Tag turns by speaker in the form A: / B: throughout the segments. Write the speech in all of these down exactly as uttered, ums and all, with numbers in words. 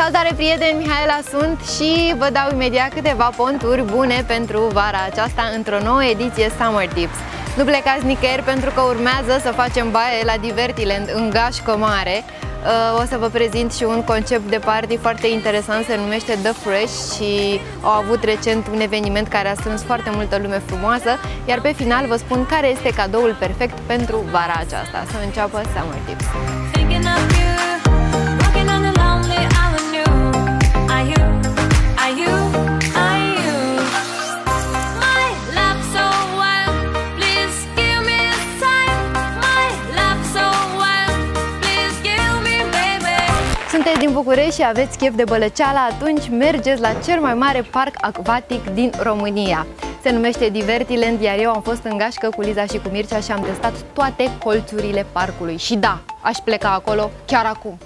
A: Salutare prieteni, Mihaela sunt și vă dau imediat câteva ponturi bune pentru vara aceasta într-o nouă ediție Summer Tips. Nu plecați nicăieri pentru că urmează să facem baie la Divertiland în Gașcă Mare. O să vă prezint și un concept de party foarte interesant, se numește The Fresh și au avut recent un eveniment care a strâns foarte multă lume frumoasă, iar pe final vă spun care este cadoul perfect pentru vara aceasta. Să înceapă Summer Tips. Sunteți din București și aveți chef de bălăceală, atunci mergeți la cel mai mare parc acvatic din România. Se numește Divertiland, iar eu am fost în gașcă cu Liza și cu Mircea și am testat toate colțurile parcului. Și da, aș pleca acolo chiar acum.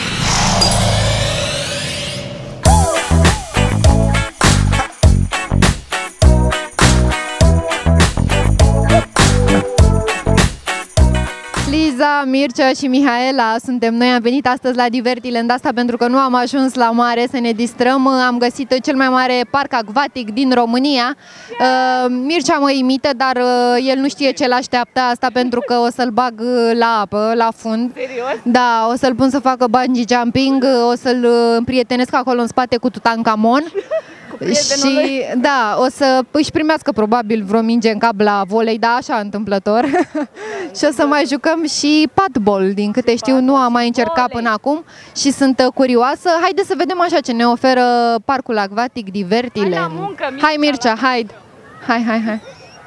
A: Liza, Mircea și Mihaela suntem noi, am venit astăzi la Divertiland, asta pentru că nu am ajuns la mare să ne distrăm, am găsit cel mai mare parc acvatic din România. uh, Mircea mă imită, dar uh, el nu știe ce l-așteaptă, asta pentru că o să-l bag la apă, la fund.
B: Serios?
A: Da, o să-l pun să facă bungee jumping, o să-l împrietenesc acolo în spate cu Tutankamon. Și da, o să își primească probabil vreo minge în cap la volei, da, așa întâmplător. Și o să mai jucăm și padball, din câte știu, nu am mai încercat până acum și sunt curioasă. Haide să vedem așa ce ne oferă parcul acvatic Divertiland.
B: Hai la muncă, Mircea.
A: Hai Mircea, hai. Hai, hai, hai.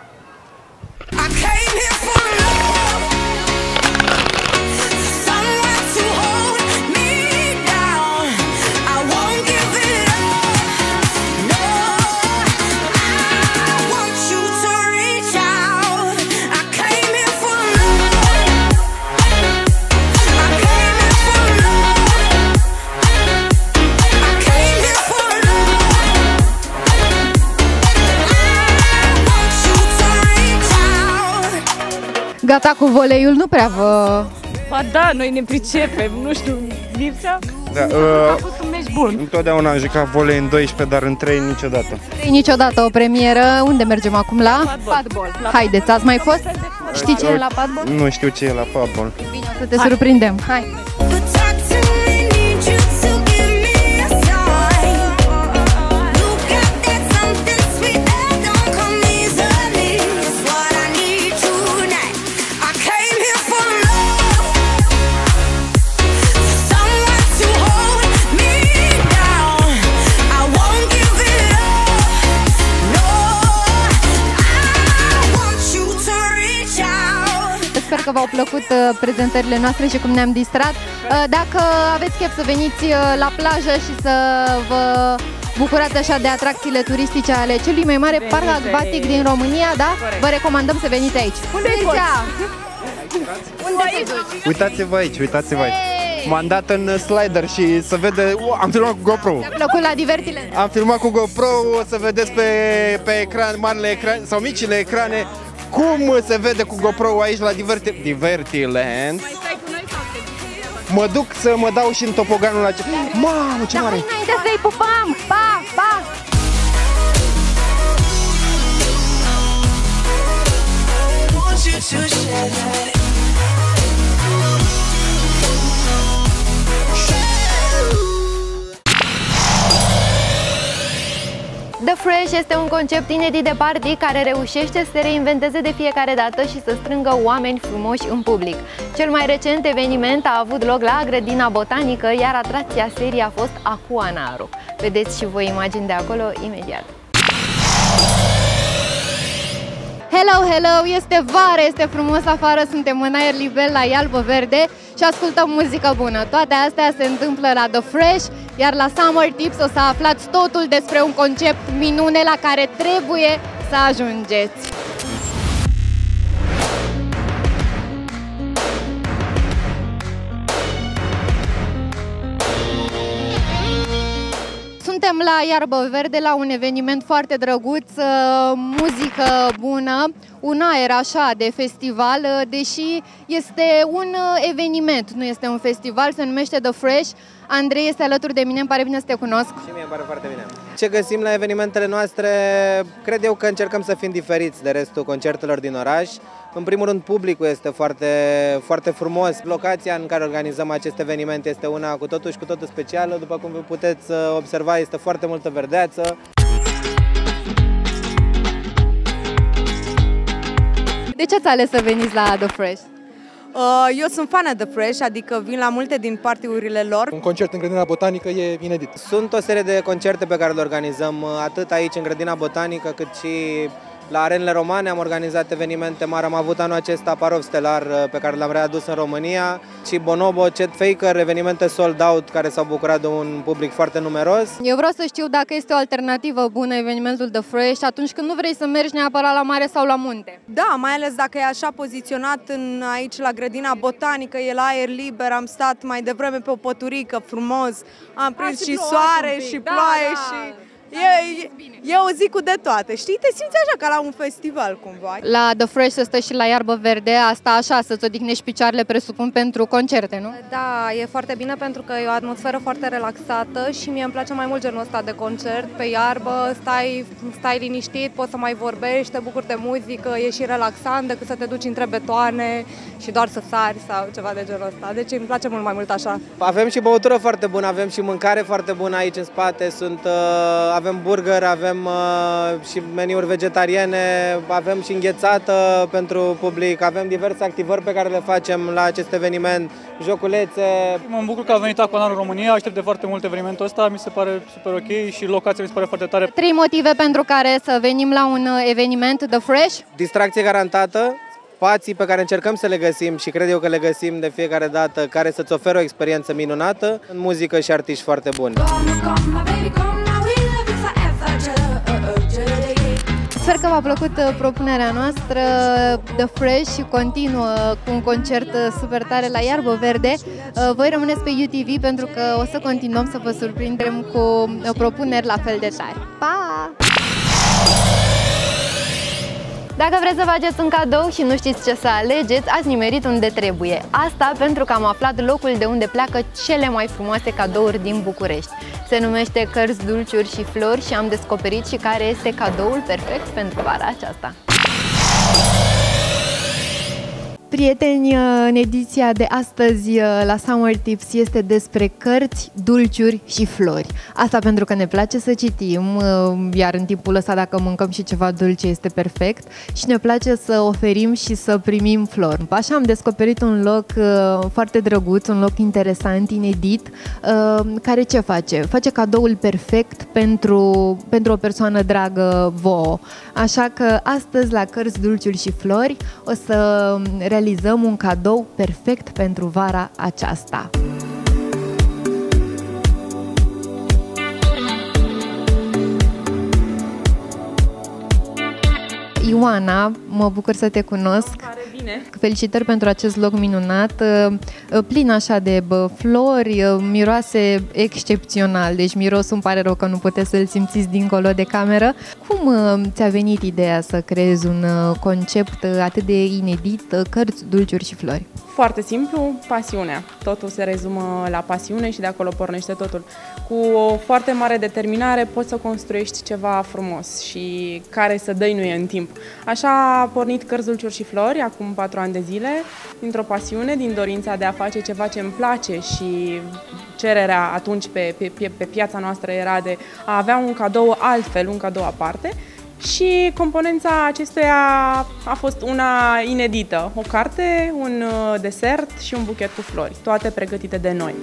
A: Gata cu voleiul, nu prea vă...
B: Ba da, noi ne pricepem, nu știu, lipsa?
C: Da,
B: uh, a fost un meci bun.
C: Întotdeauna am jucat volei în doisprezece, dar în trei niciodată.
A: trei niciodată o premieră. Unde mergem acum? La
B: padball.
A: Haideți, ați mai fost? Știi ce e la padball?
C: Nu știu ce e la padball.
A: Bine, o să te surprindem. Hai! Sper că v-au plăcut prezentările noastre și cum ne-am distrat. Dacă aveți chef să veniți la plajă și să vă bucurați așa de atracțiile turistice ale celui mai mare parc acvatic din România, da? Vă recomandăm să veniți aici. Unde e? Unde te duci?
C: Uitați-vă aici, uitați-vă aici. M-am dat în slider și să vede... Uh, am filmat cu GoPro.
A: Ți-a plăcut la Divertiland?
C: Am filmat cu GoPro, o să vedeți pe, pe ecran, marile ecrane sau micile ecrane cum se vede cu GoPro aici la Diverti Divertiland.
B: Mai stai cu noi sau te...
C: Mă duc să mă dau și în topoganul acesta. Mamă, ce mare!
A: Da, înainte să-i pupăm! Pa, pa! The Fresh este un concept inedit de party care reușește să se reinventeze de fiecare dată și să strângă oameni frumoși în public. Cel mai recent eveniment a avut loc la Grădina Botanică, iar atracția serii a fost Aquanaru. Vedeți și voi imagini de acolo imediat. Hello, hello! Este vară, este frumos afară, suntem în aer liber la Ialbă Verde și ascultăm muzică bună. Toate astea se întâmplă la The Fresh, iar la Summer Tips o să aflați totul despre un concept minune la care trebuie să ajungeți. Suntem la Iarbă Verde, la un eveniment foarte drăguț, muzică bună, un aer așa de festival, deși este un eveniment, nu este un festival, se numește The Fresh. Andrei este alături de mine, îmi pare bine să te cunosc.
C: Și mie îmi pare foarte bine. Ce găsim la evenimentele noastre, cred eu că încercăm să fim diferiți de restul concertelor din oraș. În primul rând, publicul este foarte, foarte frumos. Locația în care organizăm acest eveniment este una cu totul și cu totul specială. După cum vă puteți observa, este foarte multă verdeață.
A: De ce ați ales să veniți la The Fresh?
D: Eu sunt fană de Fresh, adică vin la multe din partiurile lor.
E: Un concert în Grădina Botanică e inedit.
C: Sunt o serie de concerte pe care le organizăm atât aici în Grădina Botanică cât și la arenele romane. Am organizat evenimente mari, am avut anul acesta Parov Stelar pe care l-am readus în România și Bonobo, Chet Faker, evenimente sold out care s-au bucurat de un public foarte numeros.
A: Eu vreau să știu dacă este o alternativă bună evenimentul The Fresh atunci când nu vrei să mergi neapărat la mare sau la munte.
D: Da, mai ales dacă e așa poziționat în, aici la Grădina Botanică, e la aer liber, am stat mai devreme pe o păturică frumos, am prins
B: A, și
D: și soare și
B: da,
D: ploaie
B: da.
D: și... E, e, e o zi cu de toate, știi? Te simți așa ca la un festival cumva.
A: La The Fresh se stă și la iarbă verde, asta așa, să-ți odihnești picioarele, presupun, pentru concerte, nu?
F: Da, e foarte bine pentru că e o atmosferă foarte relaxată și mie îmi place mai mult genul ăsta de concert. Pe iarbă stai, stai liniștit, poți să mai vorbești, te bucuri de muzică, e și relaxant decât să te duci între betoane și doar să sari sau ceva de genul ăsta. Deci îmi place mult mai mult așa.
C: Avem și băutură foarte bună, avem și mâncare foarte bună aici în spate, sunt... Uh, avem burger, avem uh, și meniuri vegetariene, avem și înghețată pentru public, avem diverse activări pe care le facem la acest eveniment, joculețe.
G: Mă bucur că a venit Aquanor în România, aștept de foarte mult evenimentul ăsta, mi se pare super ok și locația mi se pare foarte tare.
A: Trei motive pentru care să venim la un eveniment The Fresh.
C: Distracție garantată, spații pe care încercăm să le găsim și cred eu că le găsim de fiecare dată, care să-ți oferă o experiență minunată, în muzică și artiști foarte buni.
A: Sper că v-a plăcut propunerea noastră The Fresh și continuă cu un concert super tare la iarbă verde. Voi rămâneți pe U T V pentru că o să continuăm să vă surprindem cu propuneri la fel de tari. Pa! Dacă vreți să faceți un cadou și nu știți ce să alegeți, ați nimerit unde trebuie. Asta pentru că am aflat locul de unde pleacă cele mai frumoase cadouri din București. Se numește Cărți, Dulciuri și Flori și am descoperit și care este cadoul perfect pentru vara aceasta. Prieteni, în ediția de astăzi la Summer Tips este despre cărți, dulciuri și flori. Asta pentru că ne place să citim, iar în timpul ăsta dacă mâncăm și ceva dulce este perfect și ne place să oferim și să primim flori. Așa am descoperit un loc foarte drăguț, un loc interesant, inedit, care ce face? Face cadoul perfect pentru, pentru o persoană dragă vouă. Așa că astăzi la Cărți, Dulciuri și Flori o să realizăm un cadou perfect pentru vara aceasta. Ioana, mă bucur să te cunosc.
B: Pare bine.
A: Felicitări pentru acest loc minunat, plin așa de flori, miroase excepțional, deci mirosul îmi pare rău că nu puteți să-l simțiți dincolo de cameră. Cum ți-a venit ideea să creezi un concept atât de inedit, cărți, dulciuri și flori?
B: Foarte simplu, pasiunea. Totul se rezumă la pasiune și de acolo pornește totul. Cu o foarte mare determinare poți să construiești ceva frumos și care să dăinuie în timp. Așa a pornit Cărți, Dulciuri și Flori acum patru ani de zile, dintr-o pasiune, din dorința de a face ceva ce îmi place și cererea atunci pe, pe, pe piața noastră era de a avea un cadou altfel, un cadou aparte. Și componența acestuia a fost una inedită, o carte, un desert și un buchet cu flori, toate pregătite de noi.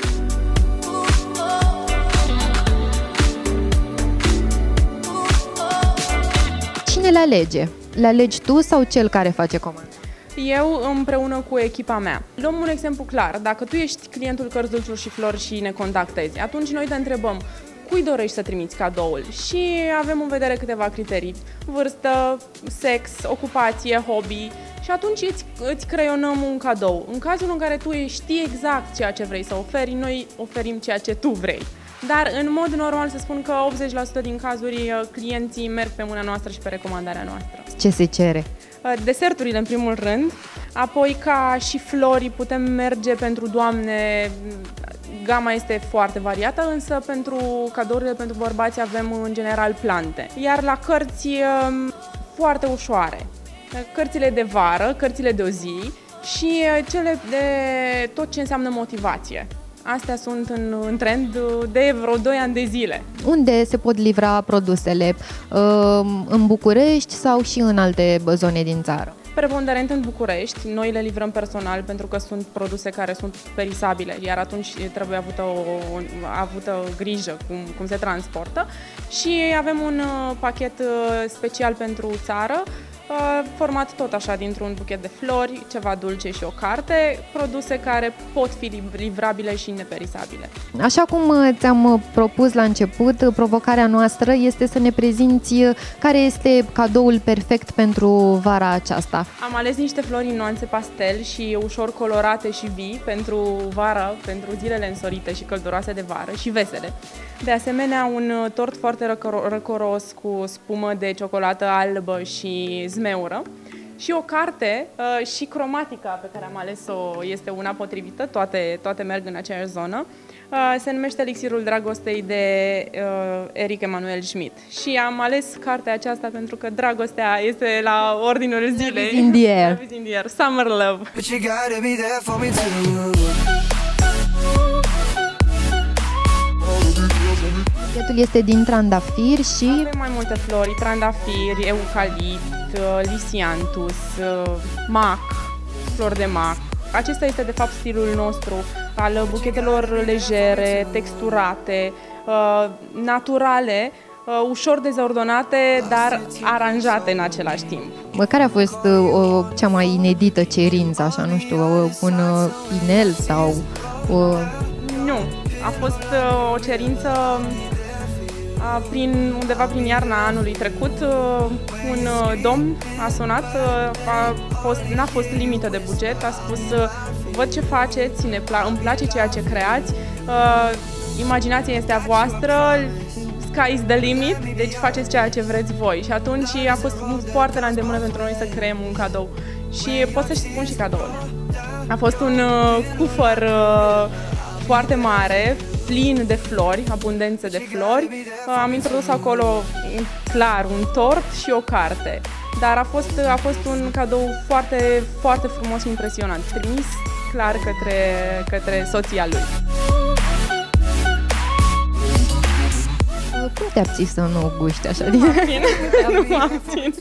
A: Cine le alege? Le alegi tu sau cel care face comandă?
B: Eu împreună cu echipa mea. Luăm un exemplu clar. Dacă tu ești clientul Cărți, Dulciuri și Flori și ne contactezi, atunci noi te întrebăm cui dorești să trimiți cadoul și avem în vedere câteva criterii: vârstă, sex, ocupație, hobby, și atunci îți, îți creionăm un cadou. În cazul în care tu știi exact ceea ce vrei să oferi, noi oferim ceea ce tu vrei. Dar în mod normal să spun că optzeci la sută din cazuri clienții merg pe mâna noastră și pe recomandarea noastră.
A: Ce se cere?
B: Deserturile în primul rând, apoi ca și flori putem merge pentru doamne gama este foarte variată, însă pentru cadourile pentru bărbați avem în general plante. Iar la cărți foarte ușoare, cărțile de vară, cărțile de o zi și cele de tot ce înseamnă motivație. Astea sunt în, în trend de vreo doi ani de zile.
A: Unde se pot livra produsele? În București sau și în alte zone din țară?
B: Preponderent în București. Noi le livrăm personal pentru că sunt produse care sunt perisabile, iar atunci trebuie avută, o, avută grijă cum, cum se transportă. Și avem un pachet special pentru țară, format tot așa dintr-un buchet de flori, ceva dulce și o carte, produse care pot fi livrabile și neperisabile.
A: Așa cum ți-am propus la început, provocarea noastră este să ne prezinți care este cadoul perfect pentru vara aceasta.
B: Am ales niște flori în nuanțe pastel și ușor colorate și vii pentru vara, pentru zilele însorite și călduroase de vară și vesele. De asemenea, un tort foarte răcoros cu spumă de ciocolată albă și zmeură și o carte uh, și cromatica pe care am ales-o este una potrivită, toate, toate merg în aceeași zonă. Uh, se numește Elixirul Dragostei de uh, Eric Emanuel Schmidt și am ales cartea aceasta pentru că dragostea este la ordinul zilei.
A: Love is in the air.
B: Love is in the air. Summer love.
A: Pachetul este din trandafir și...
B: Avem mai multe flori, trandafiri, eucalipt, lisianthus, mac, flori de mac. Acesta este de fapt stilul nostru al buchetelor legere, texturate, naturale, ușor dezordonate, dar aranjate în același timp.
A: Care a fost o, cea mai inedită cerință, așa, nu știu, un inel sau... O...
B: Nu, a fost o cerință prin, undeva prin iarna anului trecut. Un domn a sunat, a fost, n-a fost limită de buget, a spus: văd ce faceți, ne pla- îmi place ceea ce creați, imaginația este a voastră, sky is the limit, deci faceți ceea ce vreți voi. Și atunci a fost foarte la îndemână pentru noi să creăm un cadou. Și pot să-și spun și cadoul. A fost un cufăr foarte mare, plin de flori, abundență de flori. Am introdus acolo, clar, un tort și o carte. Dar a fost, a fost un cadou foarte, foarte frumos și impresionant, trimis clar către, către soția lui.
A: Cum te abții să nu guști așa din...
B: Nu mă abțin.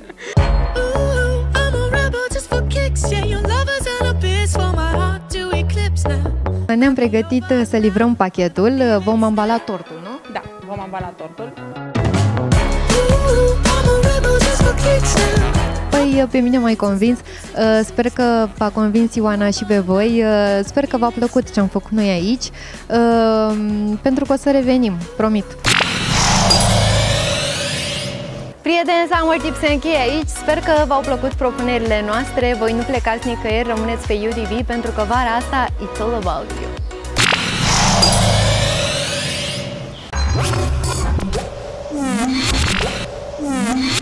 A: Ne-am pregătit să livrăm pachetul, vom ambala tortul, nu?
B: Da, vom ambala tortul.
A: Păi, pe mine m-ai convins, sper că v-a convins Ioana și pe voi, sper că v-a plăcut ce am făcut noi aici, pentru că o să revenim, promit. Prieteni, Summer Tips se încheie aici, sper că v-au plăcut propunerile noastre, voi nu plecați nicăieri, rămâneți pe U T V pentru că vara asta it's all about you. Mm. Mm.